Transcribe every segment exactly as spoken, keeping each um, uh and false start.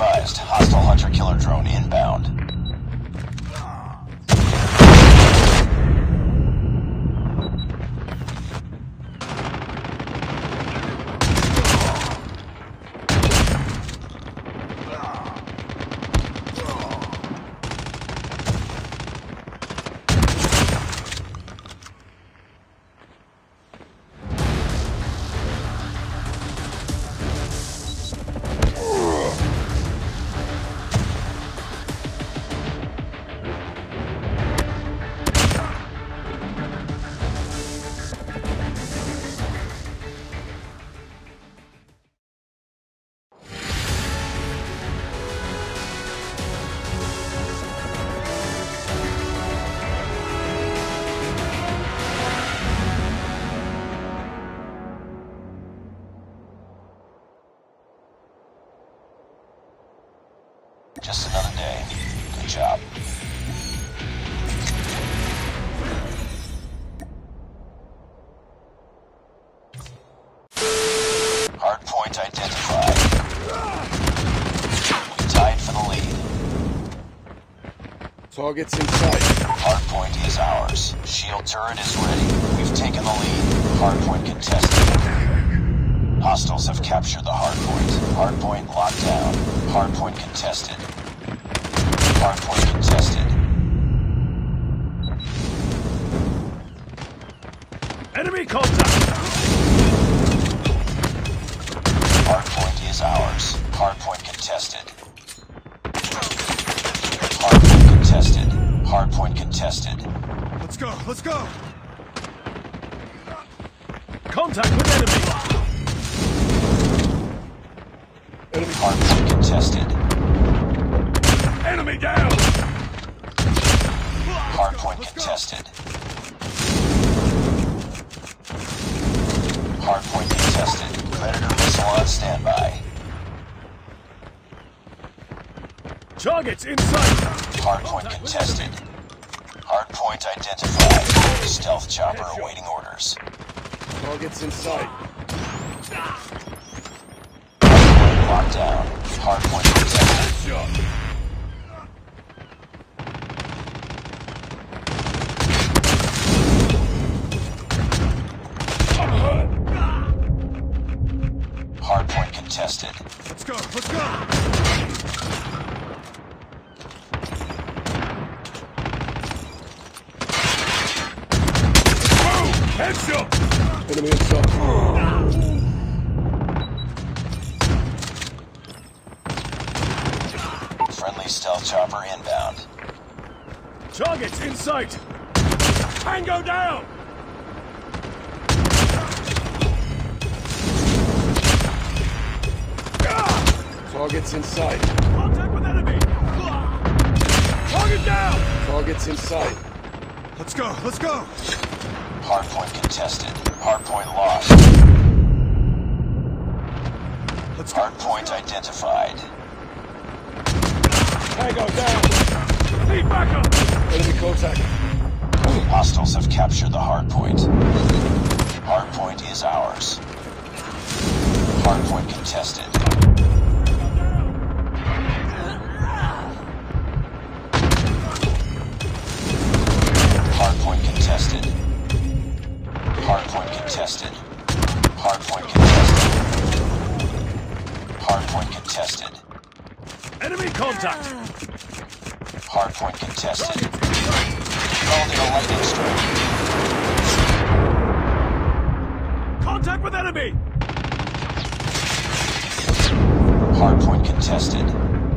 advised, hostile hunter-killer drone inbound. Just another day. Good job. Hardpoint identified. We tied for the lead. Target's in sight. Hardpoint is ours. Shield turret is ready. We've taken the lead. Hardpoint contested. Hostiles have captured the hardpoint. Hardpoint locked down. Hardpoint contested. Hardpoint contested. Enemy contact! Hardpoint is ours. Hardpoint contested. Hardpoint contested. Hardpoint contested. Let's go, let's go! Contact with enemy! Enemy hardpoint contested. Enemy down! Hardpoint contested. Hardpoint contested. Predator missile on standby. Targets in sight! Hardpoint contested. Hardpoint identified. Stealth chopper awaiting orders. Target's in sight. Hardpoint locked down. Hardpoint contested. Shot! Hardpoint contested. Let's go, let's go! Boom! Headshot! Enemy in sight. Friendly stealth chopper inbound. Targets in sight! Tango down! Target's in sight. Contact with enemy! Target down! Target's in sight. Let's go, let's go! Hardpoint contested. Hardpoint lost. Let's go. Hardpoint identified. Tango down. Need backup! Enemy contact. Hostiles have captured the hardpoint. Hardpoint is ours. Hardpoint contested. Hardpoint contested. Hardpoint contested. Hardpoint contested. Hardpoint contested. Enemy contact! Hardpoint contested. Called in a lightning strike. Contact with enemy! Hardpoint contested.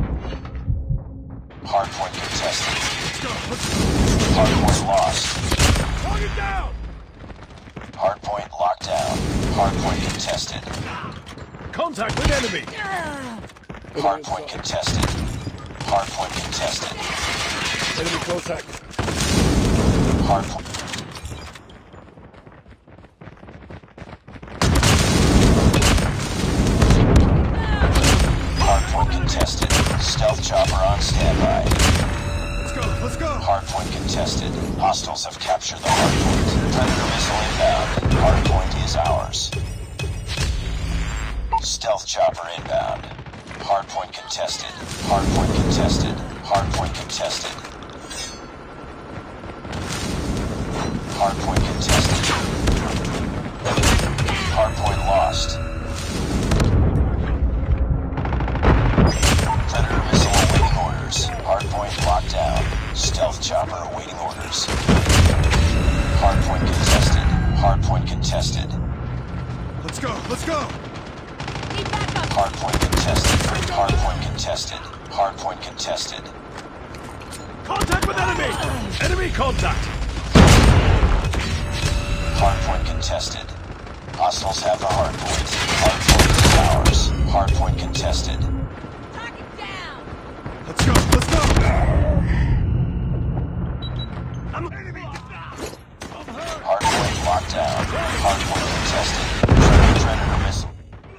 Hardpoint contested. Let's go, let's go! Hardpoint lost. Target down! Hardpoint locked down. Hardpoint contested. Contact with enemy! Hardpoint contested. Hardpoint contested. Enemy contact. Hardpoint. Hardpoint contested. Stealth chopper on standby. Let's go, let's go! Hardpoint contested. Hostiles have captured the hardpoint. Predator missile inbound. Hardpoint is ours. Stealth chopper inbound. Hardpoint contested. Hardpoint contested. Hardpoint contested. Hardpoint contested. Hardpoint lost. Predator missile awaiting orders. Hardpoint locked down. Stealth chopper awaiting orders. Hardpoint contested. Hardpoint contested. Let's go, let's go! Need backup. Hardpoint contested. Hardpoint contested. Hardpoint contested. Contact with enemy! Enemy contact! Hardpoint contested. Hostiles have the hardpoint. Hardpoint is ours. Hardpoint contested. Target down. Let's go, let's go! I'm enemy. Hardpoint locked down. Hardpoint contested. Predator, predator missile.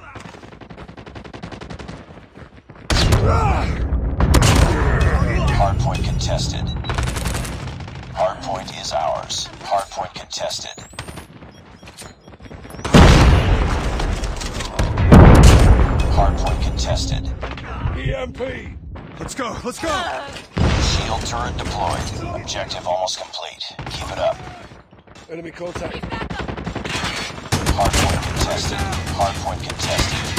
Hardpoint contested. Hardpoint is ours. Hardpoint contested. Hardpoint contested. E M P. Let's go, let's go! Shield turret deployed. Objective almost complete. Keep it up. Enemy contact. Need backup. Hardpoint contested. Hardpoint contested.